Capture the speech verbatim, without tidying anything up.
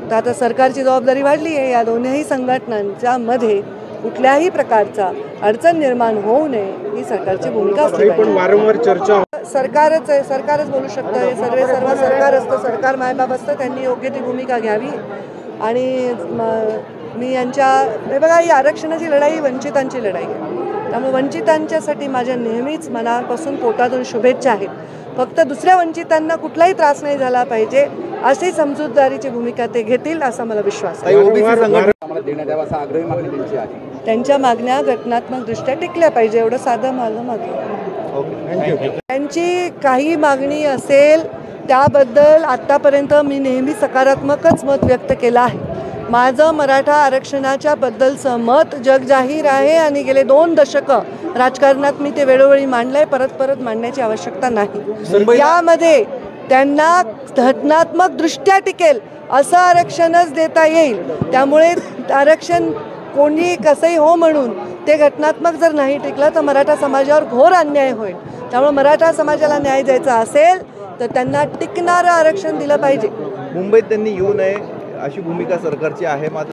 तर आता सरकारची जबाबदारी वाढली आहे. या दोन्ही संघटनांच्या मध्ये कुठल्याही प्रकारचा अडचण निर्माण होऊ नये ही सरकारची भूमिका असते. पण वारंवार चर्चा सरकारच आहे, सरकारच बोलू शकतं. हे सर्व सर्व सरकार असतं, सरकार मायबाप असतं, त्यांनी योग्य ती भूमिका घ्यावी. आणि मी यांच्या हे बघा, ही आरक्षणाची लढाई वंचितांची लढाई आहे. त्यामुळे वंचितांच्यासाठी माझ्या नेहमीच मनापासून पोटातून शुभेच्छा आहेत. फक्त दुसऱ्या वंचितांना कुठलाही त्रास नाही झाला पाहिजे अशी समजूतदारीची भूमिका ते घेतील असा मला विश्वास आहे. त्यांच्या मागण्या घटनात्मक दृष्ट्या टिकल्या पाहिजे एवढं साधं माझं मत आहे. त्यांची काही मागणी असेल त्याबद्दल आतापर्यंत मी नेहमी सकारात्मकच मत व्यक्त केलं आहे. माझं मराठा आरक्षणाच्या बद्दलचं मत जगजाहीर आहे आणि गेले दोन दशकं राजकारणात मी ते वेळोवेळी मांडलंय. परत परत मांडण्याची आवश्यकता नाही. यामध्ये त्यांना घटनात्मक दृष्ट्या टिकेल असं आरक्षणच देता येईल. त्यामुळे आरक्षण कोणी कसंही हो म्हणून ते घटनात्मक जर नाही टिकलं तर मराठा समाजावर घोर अन्याय होईल. त्यामुळे मराठा समाजाला न्याय द्यायचा असेल तर त्यांना टिकणारं आरक्षण दिलं पाहिजे. मुंबईत त्यांनी येऊ नये अशी भूमिका सरकारची आहे. मात्र